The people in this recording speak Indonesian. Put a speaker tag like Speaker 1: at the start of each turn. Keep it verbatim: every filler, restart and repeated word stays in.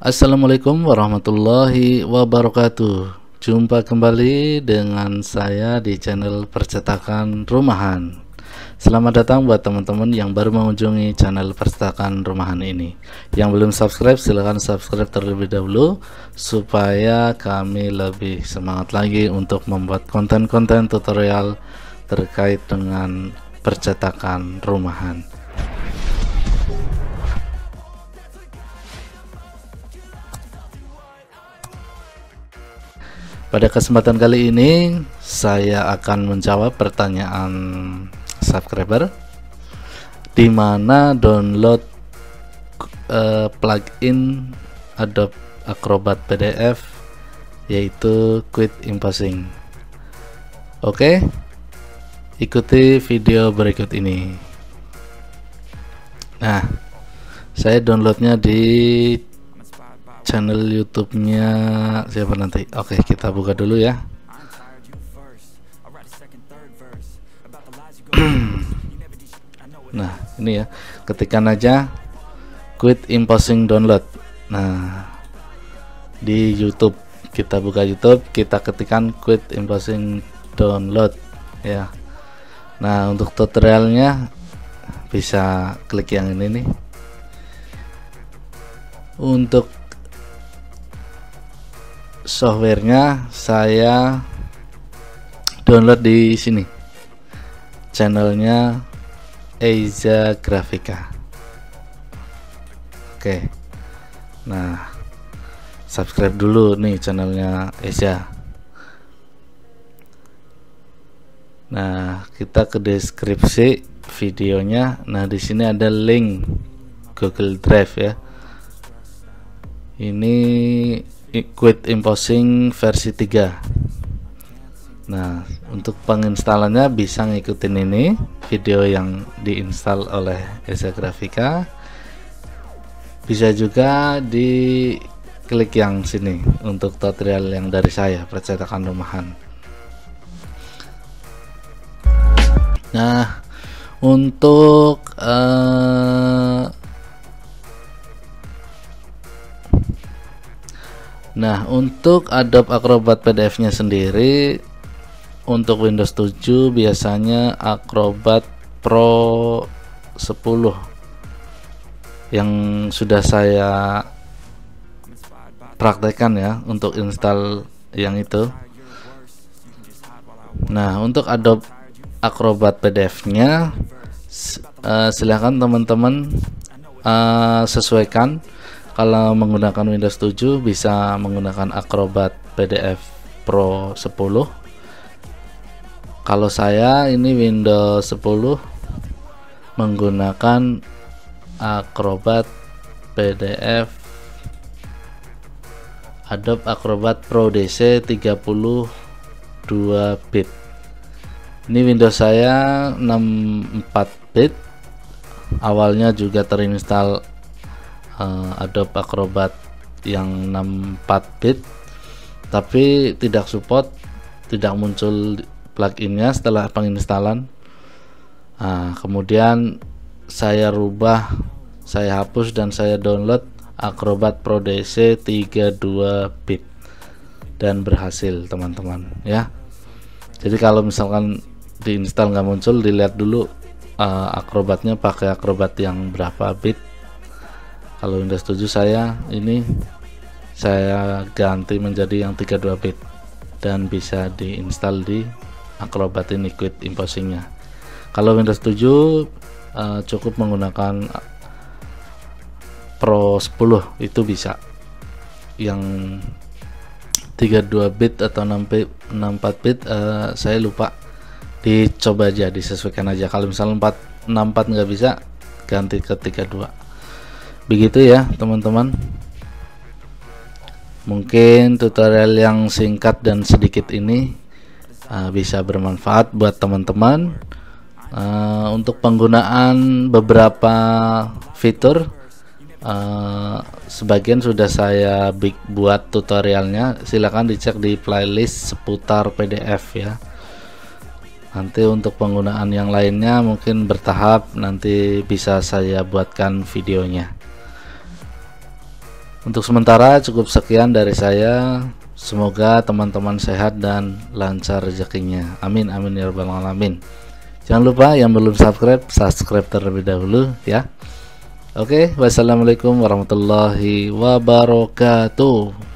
Speaker 1: Assalamualaikum warahmatullahi wabarakatuh. Jumpa kembali dengan saya di channel Percetakan Rumahan. Selamat datang buat teman-teman yang baru mengunjungi channel Percetakan Rumahan ini. Yang belum subscribe silahkan subscribe terlebih dahulu supaya kami lebih semangat lagi untuk membuat konten-konten tutorial terkait dengan percetakan rumahan. Pada kesempatan kali ini saya akan menjawab pertanyaan subscriber di mana download uh, plugin Adobe Acrobat P D F yaitu Quick Embossing. Oke, ikuti video berikut ini. Nah, saya downloadnya di channel YouTube-nya siapa nanti? Oke, kita buka dulu ya. Nah, ini ya. Ketikkan aja Quick Embossing download. Nah, di YouTube kita buka YouTube, kita ketikkan Quick Embossing download ya. Nah, untuk tutorialnya bisa klik yang ini nih. Untuk softwarenya saya download di sini, channelnya Eiza Grafika. Oke, nah subscribe dulu nih channelnya Eiza. Nah, kita ke deskripsi videonya. Nah, di sini ada link Google Drive ya. Ini Quick Embossing versi tiga. Nah, untuk penginstalannya bisa ngikutin ini video yang diinstal oleh Eiza Grafika. Bisa juga di klik yang sini untuk tutorial yang dari saya, percetakan rumahan. Nah, untuk uh, Nah, untuk Adobe Acrobat P D F-nya sendiri untuk Windows tujuh biasanya Acrobat Pro sepuluh yang sudah saya praktekkan ya untuk install yang itu. Nah, untuk Adobe Acrobat P D F-nya uh, silahkan teman-teman uh, sesuaikan. Kalau menggunakan Windows tujuh bisa menggunakan Acrobat P D F Pro sepuluh. Kalau saya ini Windows sepuluh menggunakan Acrobat P D F Adobe Acrobat Pro D C tiga puluh dua bit. Ini Windows saya enam puluh empat bit. Awalnya juga terinstall Uh, Adobe Acrobat yang enam puluh empat bit, tapi tidak support, tidak muncul pluginnya setelah penginstalan. Nah, kemudian saya rubah, saya hapus dan saya download Acrobat Pro D C tiga puluh dua bit dan berhasil teman-teman ya. Jadi kalau misalkan diinstal nggak muncul, dilihat dulu uh, Acrobatnya pakai Acrobat yang berapa bit. Kalau Windows tujuh saya ini saya ganti menjadi yang tiga puluh dua bit dan bisa diinstal di Acrobat ini Quick Embossing-nya. Kalau Windows tujuh uh, cukup menggunakan Pro sepuluh itu bisa. Yang tiga puluh dua bit atau enam puluh empat bit uh, saya lupa. Dicoba aja, disesuaikan aja. Kalau misalnya empat enam puluh empat nggak bisa, ganti ke tiga puluh dua. Begitu ya teman-teman, mungkin tutorial yang singkat dan sedikit ini uh, bisa bermanfaat buat teman-teman. Uh, untuk penggunaan beberapa fitur uh, sebagian sudah saya buat tutorialnya, silahkan dicek di playlist seputar P D F ya. Nanti untuk penggunaan yang lainnya mungkin bertahap, nanti bisa saya buatkan videonya. Untuk sementara cukup sekian dari saya. Semoga teman-teman sehat dan lancar rezekinya. Amin amin ya rabbal alamin. Jangan lupa yang belum subscribe, subscribe terlebih dahulu ya. Oke, wassalamualaikum warahmatullahi wabarakatuh.